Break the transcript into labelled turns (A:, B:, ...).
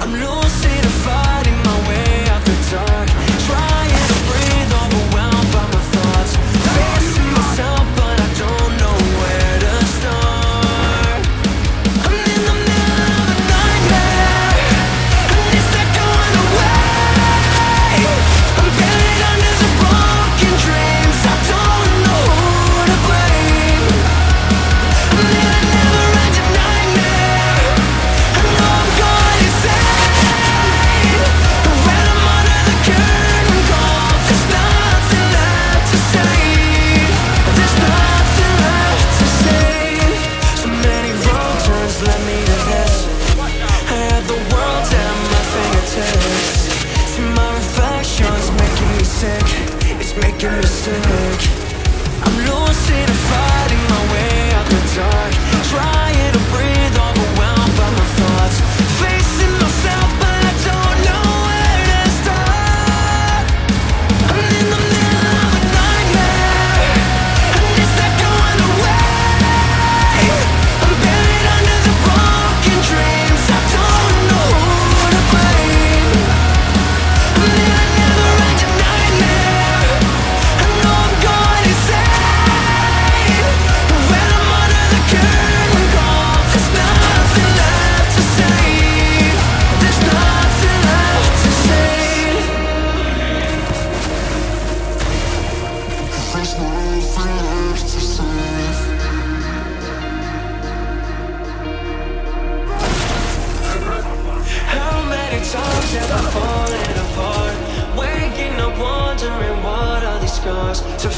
A: I'm losing and fighting my way out the dark, trying to breathe, overwhelmed by my thoughts, facing myself but I don't know where to start. I'm in the middle of a nightmare, and it's not going away. I'm buried under the broken dreams, I don't know who to blame. I'm in a never-ending nightmare, I know I'm going insane. When I'm under the curtain call, there's nothing left to save. There's nothing left to save. So many wrong turns led me to this. I had the world at my fingertips. See my reflection's making me sick, it's making me sick. I'm losing and fighting my way out the dark, trying to breathe, overwhelmed by my thoughts, facing myself but I don't know where to start. I'm in the middle of a nightmare, and it's not going away. I'm buried under the broken dreams, I don't know who to blame. I'm in a never-ending nightmare, I know I'm going insane. When I'm under the curtain call, there's nothing left to save. There's nothing left to save. There's nothing left to save. How many times have I fallen apart, waking up wondering what are these scars, to